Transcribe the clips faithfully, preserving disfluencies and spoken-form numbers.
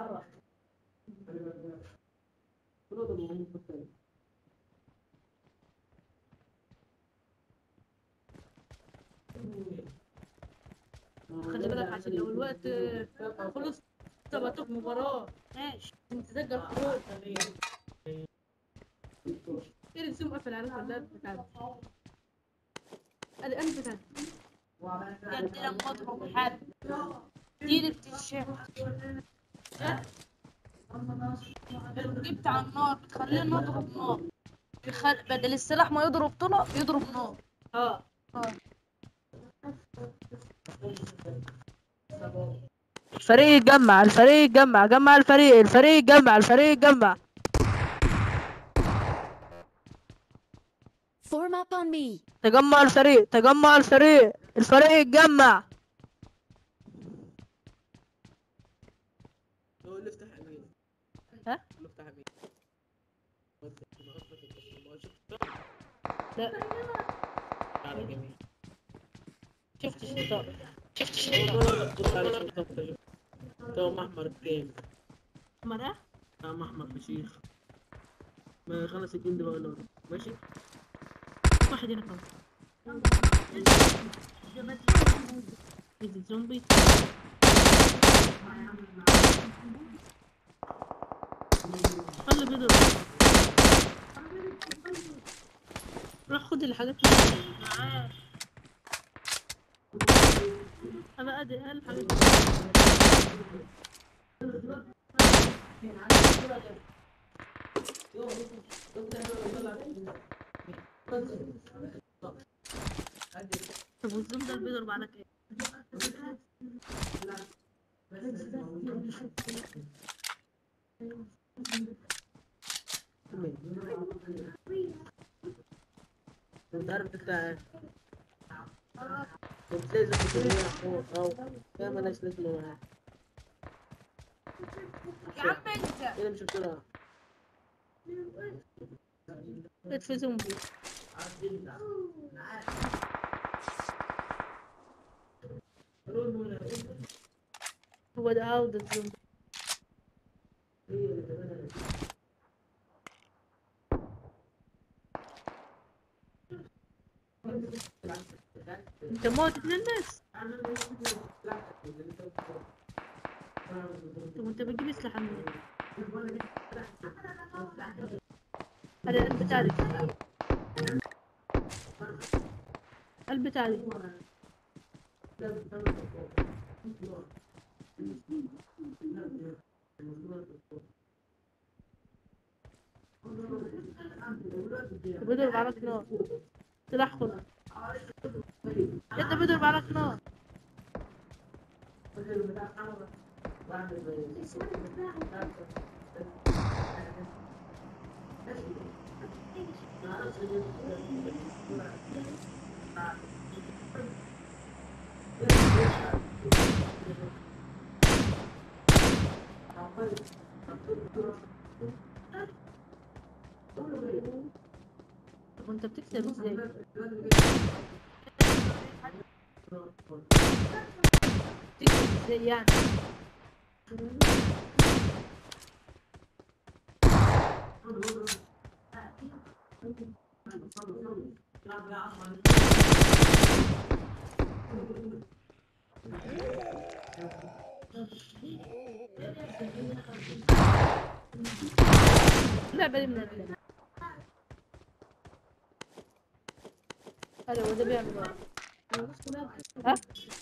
خلي بالك عشان لو الوقت خلص ظبطوا المباراة ماشي نتسجل خروج. ايه الزوم قفل على الخلات بتاعتي. ادي انا بتاعتي بجد لما اضرب حد دي بتتشاف. جبت على النار بتخليه نضرب نار بخل... بدل السلاح ما يضرب طلق يضرب نار. اه اه الفريق يتجمع الفريق يتجمع جمع الفريق الفريق يتجمع الفريق يتجمع. Form up on me. تجمع الفريق تجمع الفريق الفريق يتجمع. ها؟ لا شفت الشيطان شفت الشيطان تو محمر الجيم مرة اه محمر فشيخ ما خلص الجيم ده بقى ماشي واحد هنا خلاص. ايه الزومبي خلي بيضرب. روح خد الحاجات اللي معاه. انا ادي الحاجات طب والزوم ده بيضرب على ايه؟ انت عارف انت بتلاقي زي فوق او يا مالهاش لازمه معاك يا عم انت ايه مش بسرعه في زومبي. هو ده عودة الزومبي. انت موت اتنين بس. طب انت بتجيب اسلحة منين؟ هذا القلب بتاعي القلب بتاعي بيضرب عليك نار سلاح خضر انت بيضرب عليك نار. طب انت بتكسب ازاي؟ بتكسب ازاي يعني؟ اللعبة دي من الأفلام. هلا هو ده بيعمل ايه؟ ها؟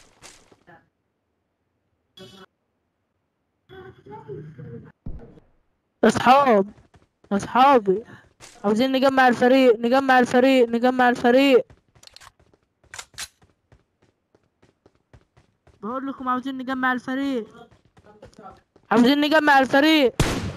اصحاب اصحابي عاوزين نجمع الفريق نجمع الفريق نجمع الفريق. بقول لكم عاوزين نجمع الفريق عاوزين نجمع الفريق.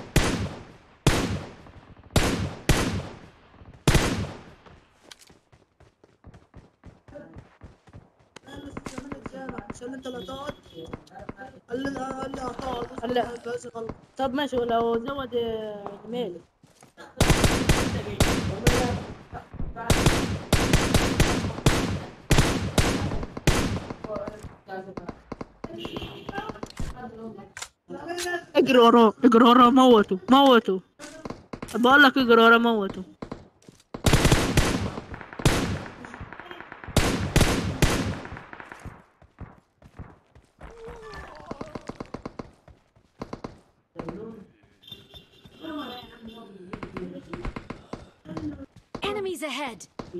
عشان انت لا تقعد قال لي قال لي هتقعد لا. بس غلط. طب ماشي لو زود جميل. اجري وراه اجري وراه موته موته. بقول لك اجري وراه موته. Enemies ahead!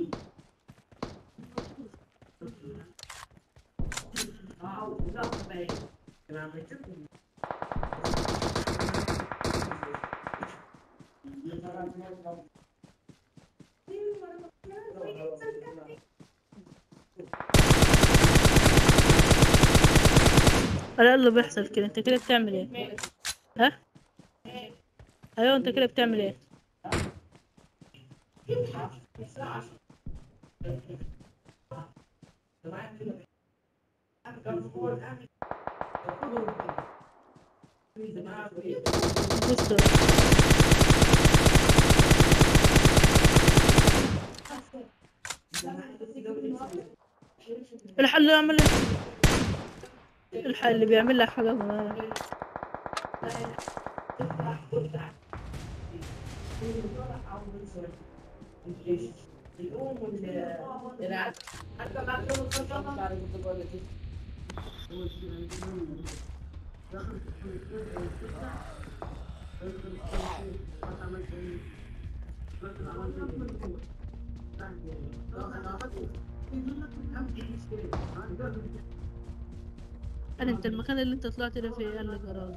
انا اللي بيحصل كده. انت كده بتعمل ايه؟ ها؟ ايوه انت كده بتعمل ايه؟ بص الحل اللي يعمل الحل اللي بيعمل لك حاجة صغيرة. قال انت المكان اللي انت طلعت ده فيه؟ قال لي جراج.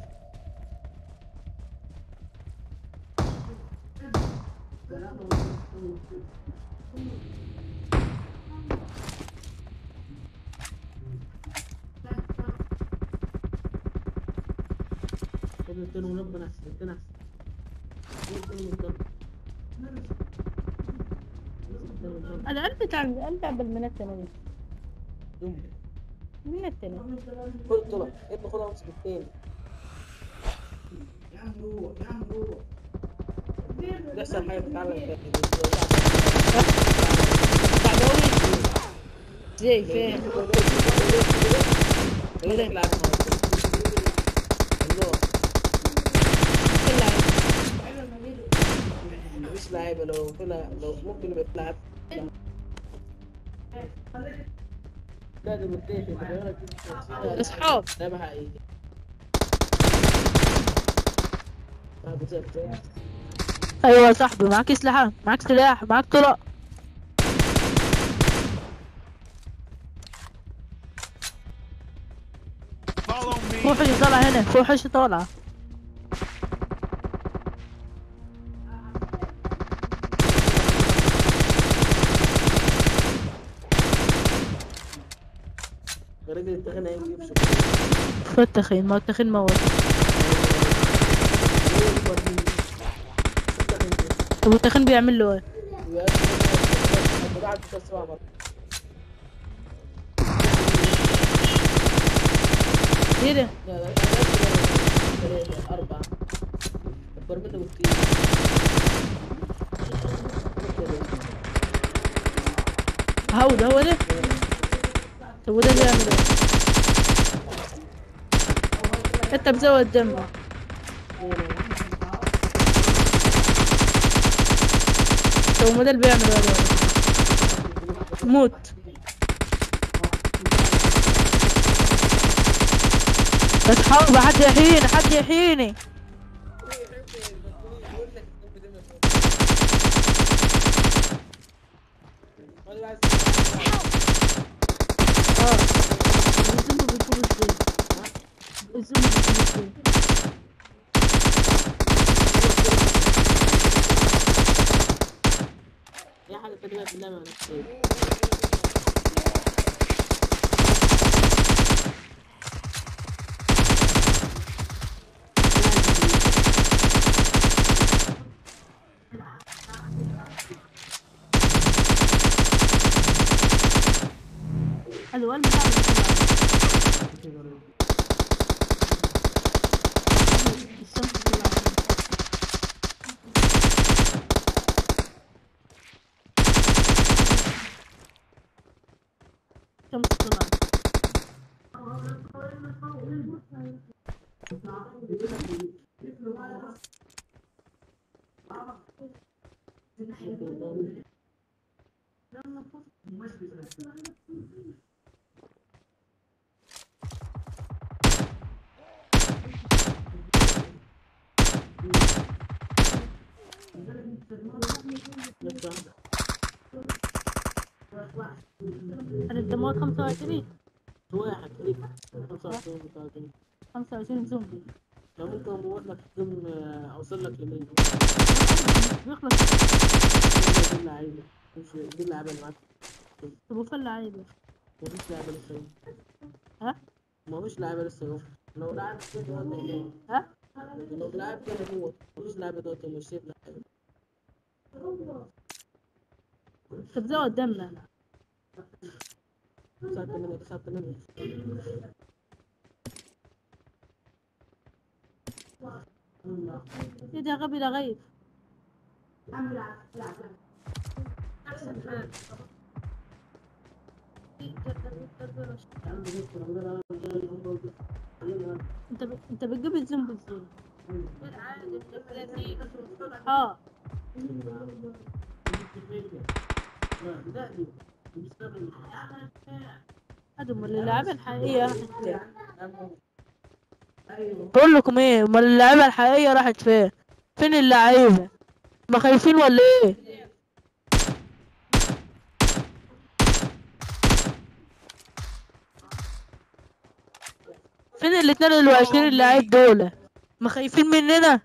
انا قلبي تعب قلبي تعب من التاني. من التاني خد طلع ابن خدها امسك التاني. ده احسن حاجه بتتعلم فيها. زي فين؟ ايه لعب مش لعيبه. لو طلع لو ممكن يبقى بيلعب لازم التيشن اصحاب ده حقيقي. ايوه يا صاحبي. معاك سلاح معاك سلاح معاك طلق. فوحش طالع هنا. فوحش طالع. الراجل التخين هيجي يمشي. فين التخين؟ ما هو التخين موت. طب التخين بيعمل له ايه؟ ايه ده؟ لا لا ثلاثة أربعة أكبر منه بكتير. هو ده هو ده. طب وده بيعمل ايه؟ انت بزود دمه. طب ما ده اللي بيعمل ايه؟ موت. اصحاب حد يحييني حد يحييني. اه الزوم بيكون ازاي؟ الزوم بيكون ازاي؟ يا حاجة تقريبا في اللعبة نفسها. الوان بتاع الشمس طلعت. الشمس طلعت. أنا الدموات خمسة وعشرين. واحد كده خمسة وعشرين وثلاثين. خمسة وعشرين زومبي. لو ممكن اموت لك ضمن اوصل لك يمين. بيخلص. دي اللعيبه مش دي اللعيبه اللي معاك. طب وفين لعيبة؟ مفيش لعيبه لسه يوم. ها؟ مفيش لعيبه لسه يوم. لو لعب كده هو ها؟ لو لعب كده هو مفيش لعيبه دلوقتي مش شايف لعيبه. طب زود قدامنا. تسعة ثمانية تسعة ثمانية. ايه ده غبي ده غيب. انت ب... انت بتجيب الزومبي ازاي؟ اه هذا امال اللعبة الحقيقية راحت فين؟ بقول لكم ايه امال اللعبة الحقيقية راحت فين؟ فين اللعيبة؟ ما خايفين ولا ايه؟ فين ال اثنين وعشرين لعيب دول؟ ما خايفين مننا؟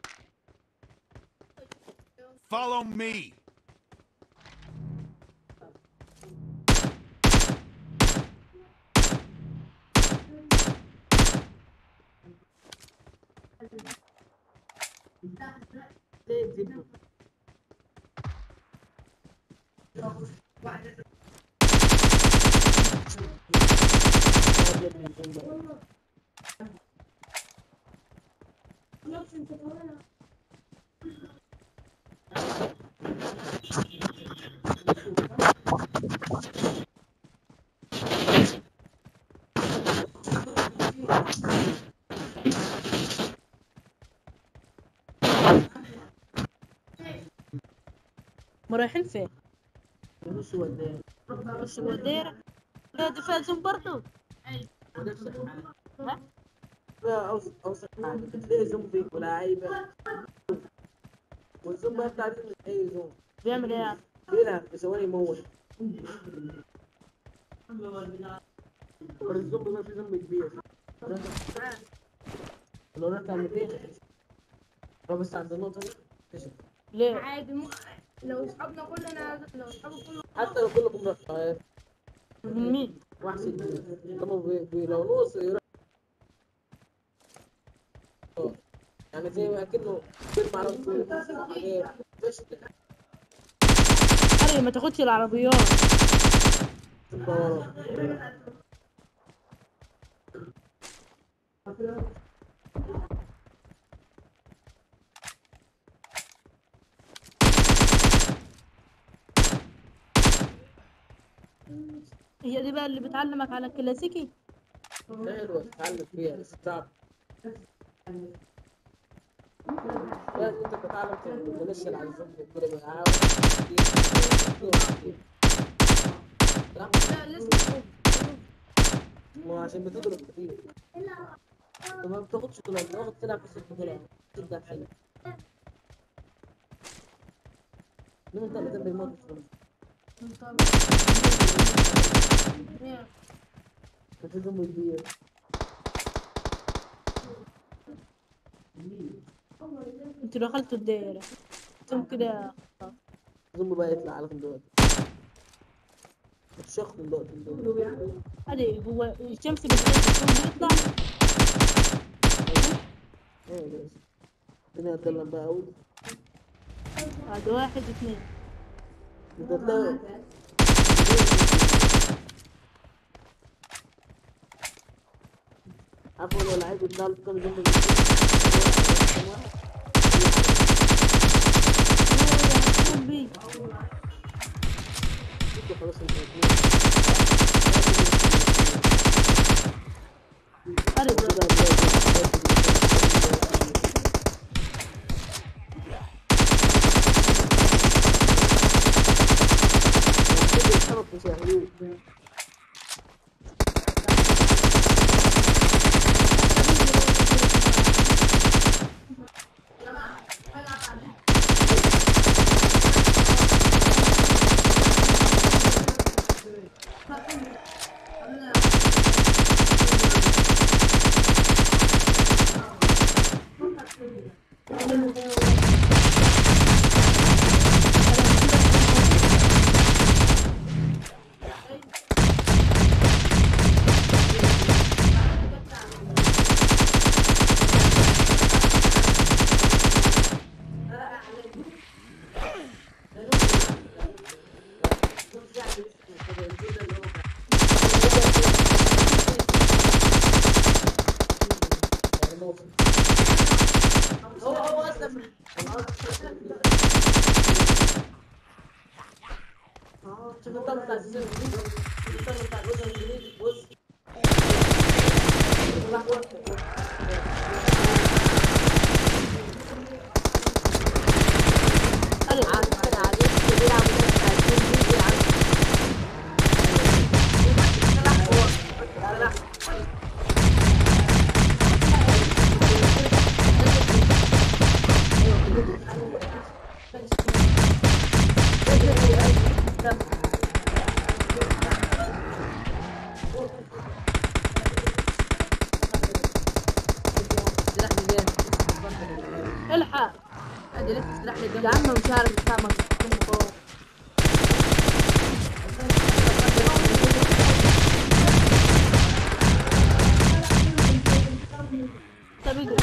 Follow me. ما رايحين فين؟ مش وداع. مش الوديرة؟ لا دفاع زوم برضو؟ ونفس الحال. ها؟ أوسط أوسط حاجة بتلاقي زومبي ولاعيبة والزومبي ما بتعرف مش أي زومبي بيعمل ايه يعني؟ بيلعب في ثواني يموت. الزومبي ما في زومبي كبير. لو رحت على ميتين لو بس عند النقطة دي اكتشف. ليه؟ عادي م... لو اصحابنا كلنا لو اصحابنا كلنا حتى لو كلكم رحتوا من مين؟ واحد ستين طبعا بي- بي- لو نص يروح يعني زي ما اكنه فيلم على طول فش أري ما تاخدش العربيات. هي دي بقى اللي بتعلمك على الكلاسيكي؟ حلوة تتعلم فيها بس صعب. لازم انت تتعلم تنشل على الزومبي كده بقى لا لسه ما عشان بتضرب كتير وما بتاخدش طلع بتاخد تلعب بس بطلع تبدا حلو. ليه انت بتبدا الموت في زومبي كبير. انتوا دخلتوا الدايرة انتم كده. زومبي بقى يطلع عليكم دلوقتي اتشخ من دلوقتي. ادي هو الشمس بتغيب يطلع. ايه بس الدنيا هتضلم بقى قوي. هذا واحد اثنين. انت تلاقي عفوا لو لعيب يطلع له كام زومبي زومبي. خلاص انت ادي هو هو اصلا اه شوف الطلب بتاع السيزون الجديد، الطلب بتاع الجزء الجديد بص الحق ادي لسه سلاح لي يا عم مش عارف بتاع مكتوب طب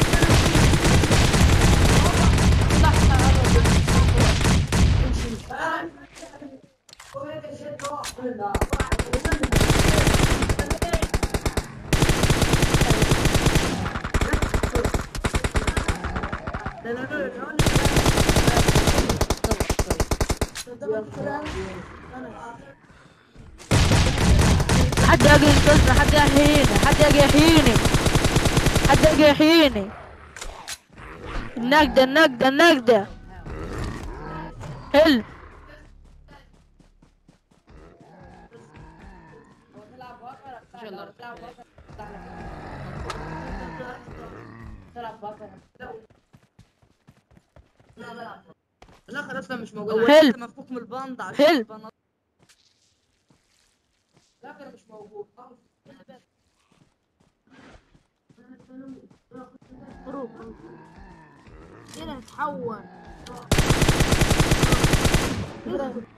حد يجي ينقذني، حد يحييني، حد يجي يحييني، حد يجي يحييني. النجدة النجدة النجدة حلو. الاخر اصلا مش موجود، حلو. مفكوك من البند عشان حلو. البند. الاخر مش موجود. خروج كده نتحول كده